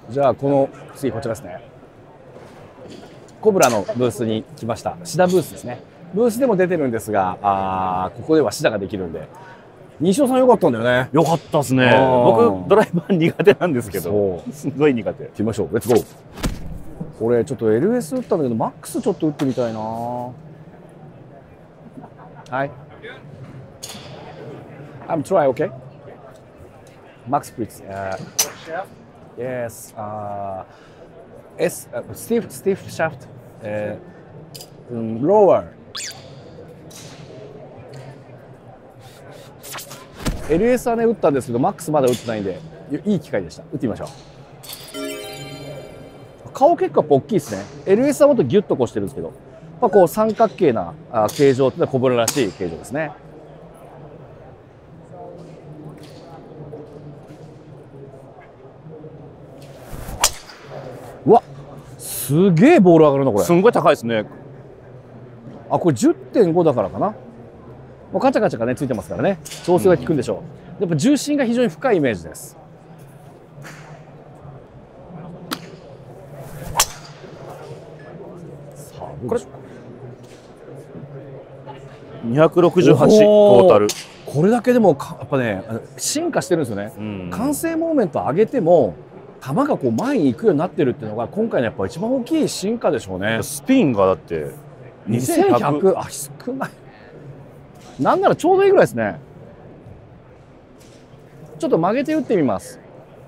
じゃあ次こちらですね。コブラのブースに来ました。シダブースですね。ブースでも出てるんですが、ここではシダができるんで。西尾さん良かったんだよね。 よかったですね。僕ドライバー苦手なんですけど、すごい苦手。 行きましょう。レッツゴー。これちょっと LS 打ったんだけど、マックスちょっと打ってみたいな。はい。I'm try, okay? Max, please. Yes. Stiff shaft. Lower. LS はね打ったんですけど、マックスまだ打ってないんで、いい機会でした。打ってみましょう。顔結構大きいですね。LS はもっとギュッとこうしてるんですけど、こう三角形な形状ってのはコブラらしい形状ですね。うわ、すげえボール上がるなこれ。 すんごい高いですね。 これ 10.5 だからかな。もうカチャカチャがねついてますからね、調整が効くんでしょう。やっぱ重心が非常に深いイメージです。さあこれ 268トータル。 これだけでもやっぱね進化してるんですよね。完成モーメント上げても球がこう前に行くようになってるっていうのが今回のやっぱ一番大きい進化でしょうね。 スピンがだって 2100、少ない。なんならちょうどいいぐらいですね。ちょっと曲げて打ってみます。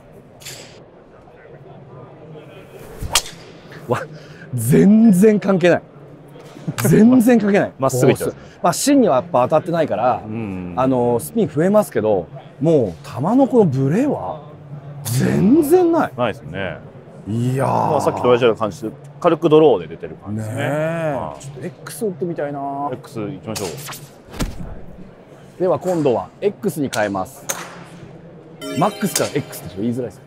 わ、全然関係ない。全然関係ない。 まっすぐいっちゃう。 芯にはやっぱ当たってないから、スピン増えますけど、もう球のこのブレは全然ない。 ないですね。 いやー、 さっきと同じような感じで軽くドローで出てる感じですね。 ちょっと X 打ってみたいな。 X いきましょう。 では今度は X に変えます。マックスから X って言いづらいです。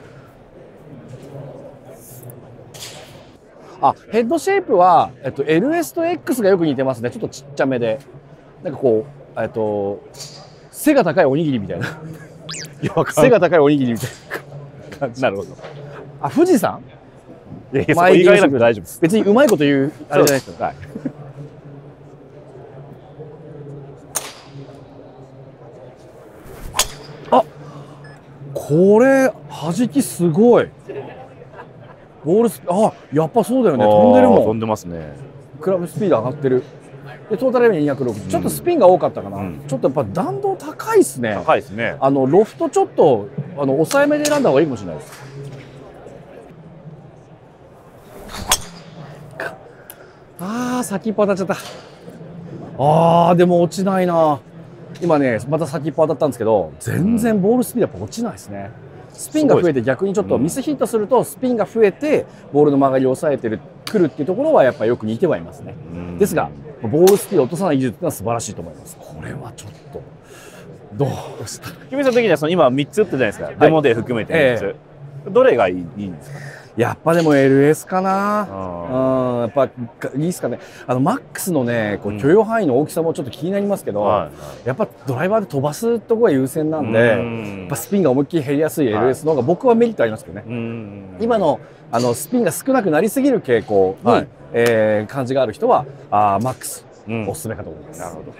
ヘッドシェイプは、LS と X がよく似てますね。ちょっとちっちゃめで、なんかこう、背が高いおにぎりみたいな。背が高いおにぎりみたいな感じ。 なるほど。 富士山？ いや、そこ意外なく大丈夫です。 別にうまいこと言うあれじゃないですよ。はい。これ弾きすごい。ボールやっぱそうだよね。飛んでるもん。 飛んでますね。 クラブスピード上がってる。でトータル260、ちょっとスピンが多かったかな。ちょっとやっぱ弾道高いですね。 高いですね。 ロフトちょっと抑えめで選んだ方がいいかもしれないです。先っぽ当たっちゃった。でも落ちないな。今ねまた先っぽ当たったんですけど、全然ボールスピードやっぱ落ちないですね。スピンが増えて逆にちょっとミスヒットするとスピンが増えてボールの曲がりを抑えてくるっていうところはやっぱりよく似てはいますね。ですがボールスピードを落とさない技術っていうのは素晴らしいと思います。これはちょっとどうした。 キムさん的には今3つ打ったじゃないですか。デモで含めて3つ。どれがいいんですかね。 やっぱでも LS かな。やっぱいいですかね。マックスのねこう許容範囲の大きさもちょっと気になりますけど、やっぱドライバーで飛ばすところが優先なんで、やっぱスピンが思いっきり減りやすい LS の方が僕はメリットありますけどね。今のスピンが少なくなりすぎる傾向に、感じがある人はマックスおすすめかと思います。なるほど。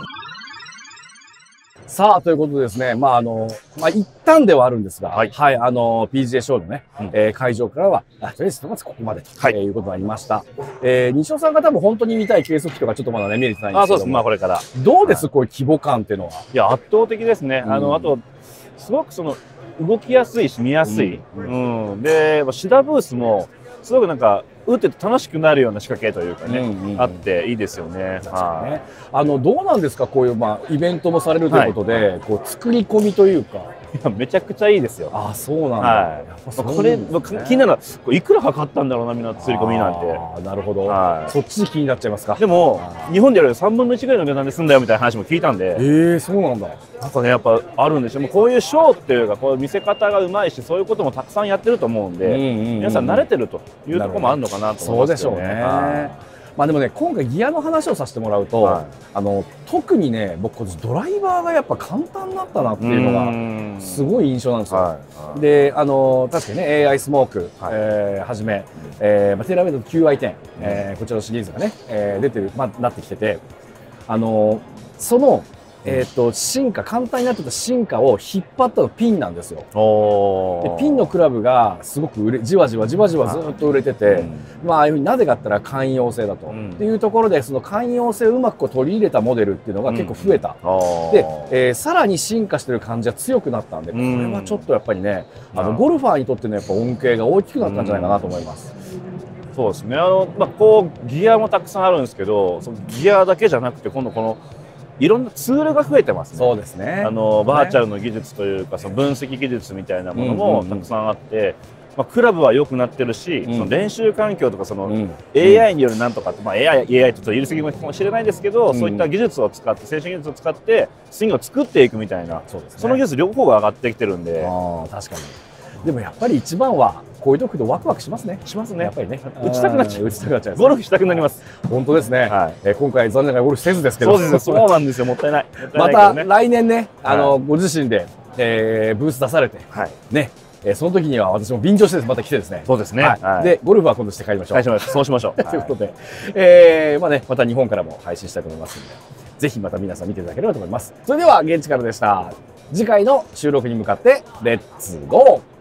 さあということでですね、一旦ではあるんですが、PGA ショーのね、会場からはとりあえずここまでということになりました。西尾さんが多分本当に見たい計測器とかちょっとまだね見れてないんですけども、 そうです。これからどうです、こういう規模感っていうのは。 いや圧倒的ですね。あとすごく動きやすいし見やすい。でシダブースもすごくなんか打ってて楽しくなるような仕掛けというかね、あっていいですよね。 どうなんですか、こういうイベントもされるということで、こう作り込みというか。 いやめちゃくちゃいいですよ。 そうなんだ。 これ気になるのはいくらかかったんだろうな、みんな作り込みなんて。 なるほど。そっち気になっちゃいますか。 でも日本でやる3分の1ぐらいの値段で済んだよみたいな話も聞いたんで。 そうなんだ。 なんかねやっぱあるんですよ。こういうショーっていうかこういう見せ方がうまいし、そういうこともたくさんやってると思うんで、皆さん慣れてるというところもあるのかなと思いますよね。 そうでしょうね。 まあでもね、今回ギアの話をさせてもらうと、 はい特にね、僕今年ドライバーがやっぱ簡単だったなっていうのがすごい印象なんですよ。 はいで、確かにね、AI スモーク、 はいはじめ、テーラーメイド QI10、こちらのシリーズがね、出てる、なってきてて、その、進化、簡単になってた進化を引っ張ったのピンなんですよ。でピンのクラブがすごくじわじわずっと売れてて、まあ、ああいうふうになぜかって言ったら寛容性だと、っていうところでその寛容性をうまくこう取り入れたモデルっていうのが結構増えた、で、さらに進化してる感じが強くなったんで、これはちょっとやっぱりね、ゴルファーにとってのやっぱ恩恵が大きくなったんじゃないかなと思います。 そうですね。こうギアもたくさんあるんですけど、そのギアだけじゃなくて今度このいろんなツールが増えてますね。 そうですね。 バーチャルの技術というか、その分析技術みたいなものもたくさんあって、クラブは良くなってるし、その練習環境とかその AI によるなんとかって、AI と言い過ぎかもしれないですけど、そういった技術を使って、精神技術を使ってスイングを作っていくみたいな、その技術両方が上がってきてるんで。 確かに。でもやっぱり一番はこういう時でワクワクしますね。 しますね。 やっぱりね。 打ちたくなっちゃう。 打ちたくなっちゃう。 ゴルフしたくなります。 本当ですね。今回残念ながらゴルフせずですけど。 ど。 そうなんですよ。もったいない。 また来年ね、ご自身でブース出されて、ね、その時には私も便乗してまた来てですね。 そうですね。 で、ゴルフは今度して帰りましょう。 そうしましょう。 ということで、また日本からも配信したいと思いますので、ぜひまた皆さん見ていただければと思います。それでは現地からでした。次回の収録に向かってレッツゴー。